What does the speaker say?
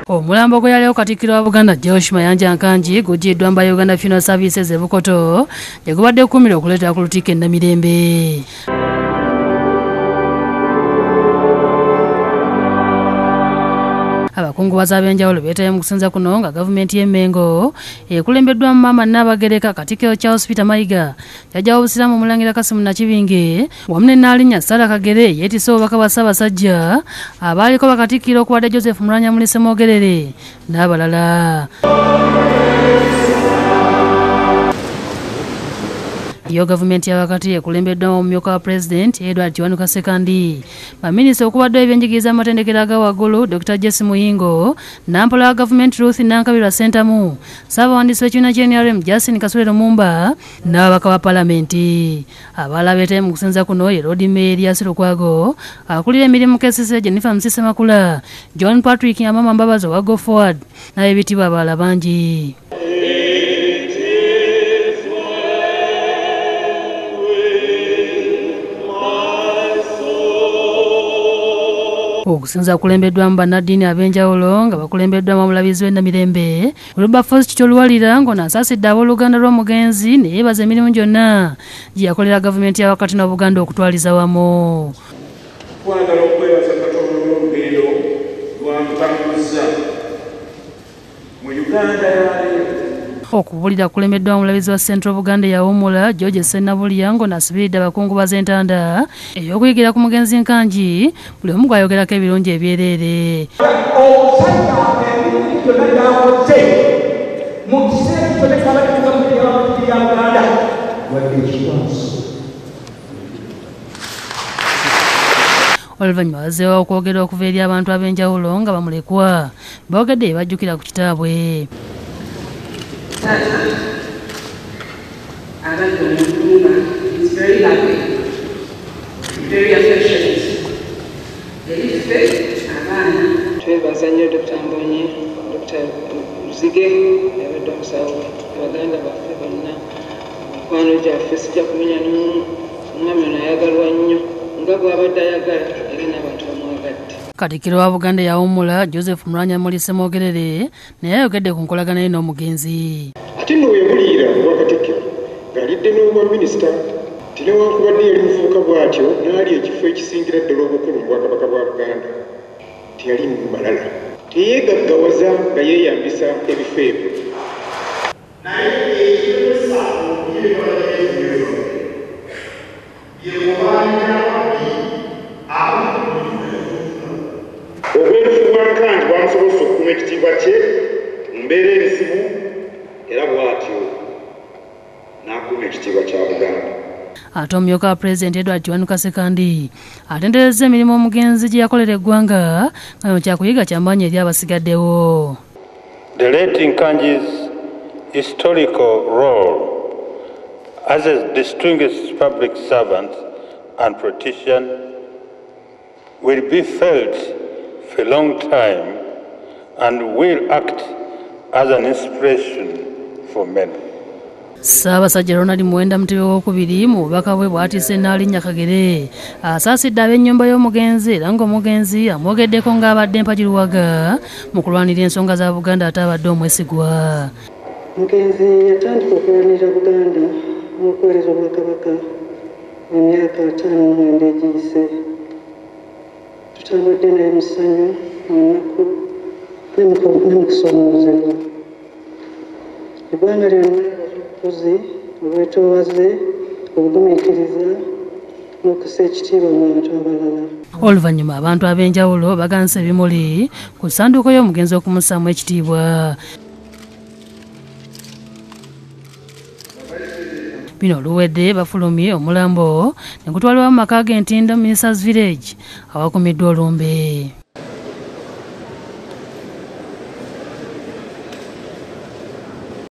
Omulambo gwe yaliwo Katikkiro wa Buganda Josh Mayanja Nkanji gujiddwa mba Uganda Funeral Services e Bukoto gye gubadde kukumira okuleetera ku Lutikko e Namirembe. Abakungubazi ab'enjawulo beetaye mu kusinza kuno nga gavumenti y'e Mengo ekulembeddwa mu Maama Nnaabagereka Katikkiro Charles Peter Mayiga yajjawo obusiraamu Omulangira Kasimu Nakibinge wamu ne Nnaalinnya Sarah Kagere yeetisse obubaka bwa Ssaabasajja abaaliko bakatikkiro okuwadde Joseph Mulanya Mulise Mwogerere n'abalala. Iyo gavumenti y'awakati ekulembeddwa omumyuka wa President Edward Kiwanuka Sekandi. Baminisita okubadde ebyenjigiriza amatendekero aga waggulu Dr. Jesse Muyingo, Nampola wa gavumenti Ruth Nankabirwa Sentamu, Ssaabawandiisi w'ekibiina ky'NRM Justin Kasule Lumumba n'ababaka ba Paalamenti. Abalala beetaye mu kusinza kuno ye Lord Mayor Erias Lukwago, akulira emirimu KCCA Jennifer Musise Makula, John Patrick Amama Mbabazi owa Go Forward n'ab'ebitiibwa abalala bangi. Okusinza kulembeddwa mu bannaddiini ab'enjawulo nga bakulembeddwa mu omulabizi w'e Namirembe Wilberforce Kito Luwalira ng'ono asaasidde ab'oluganda lw'omugenzi ne yeebaza emirimu gyonna gye yakolera gavumenti ya wakati n'Obuganda okutwaliza wamu. Twagala okwebaza Katonda olw'olugendo lw'amutambuza mu Uganda yaleero. Okubulira kulemeddwa omulabizi wa Central Buganda yawummula George Ssenabulya ng'ono asibiridde abakungubazi entanda ey'okuyigira ku mugenzi Nkanji buli omu gwayogerako ebirungi ebyereere. Oluvannyuma bazzeewo okwogera okuva eri abantu ab'enjawulo nga bamulekwa boogedde bajjukira ku kitaabwe. He's very loving, very affectionate. Twebaza nnyo Dr. Mbonye, Dr. Ruzige, yabadde omusawo Abaganda baffe bonna, mikwano gyaffe sijja kumenya n'omu. Omwami ono ayagalwa nnyo nga bw'abadde ayagala era n'abantu bamwagadde. Katikkiro wa Buganda yawummula Joseph Mulanya Mulise Mwogerere naye ayogedde ku nkolagana ye n'omugenzi. Ate nno webuliira obwa Katikkiro ng'alidde n'obwa minisita ti newankubadde yali muvubuka bw'atyo n'ali ekifo ekisingira ddala obukulu mu Bwakabaka bwa Buganda teyali mu malala teyeegaggawaza nga yeeyambisa ebifo ebyo. Obwerufu bwa Nkanji bwamusobozesa okukuuma ekitiibwa kye mu mbeera ebizibu era bw'atyo n'akuuma ekitiibwa kya Buganda. Ate omumyuka wa President Edward Kiwanuka Sekandi atenderezza emirimu omugenzi gye yakolera eggwanga nga kyakuyiga kyambanyi eri abasigaddewo. The late Nkanji's historical role as a distinguished public servant and politician will be felt for a long time and will act as an inspiration for many. Ssaabasajja Ronald Muwenda Mutebi owookubiri mu bubaka bwe bw'atiise Nnaalinnya Kagere asaasidde ab'ennyumba y'omugenzi era ng'omugenzi amwogeddeko ng'abadde mpajiruwaga mu kulwanira ensonga za Buganda ate abadde omwesigwa. Mugenzi yatandika okulwanira Buganda n'okuweereza Obwakabaka emyaka 5 egiyise. Tutambudde naye mu ssanyu mu nnaku ne mu kusomoozebwa. Eggwanga lyonna obufuzi obwetoowaze obugumiikiriza n'okussa ekitiibwa mu bantu abalala. Oluvannyuma abantu ab'enjawulo baganise ebimuli ku ssanduuko y'omugenzi okumussaamu ekitiibwa. Bino oluwedde bafulumye omulambo ne gutwalibwa mu maka g'Entindo Ministers Village awakumiddwa olumbe.